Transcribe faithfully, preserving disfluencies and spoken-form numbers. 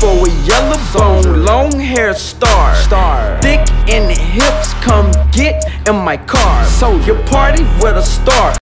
for a yellow bone, long hair star, star, thick in the hips, come get in my car. So you party with a star.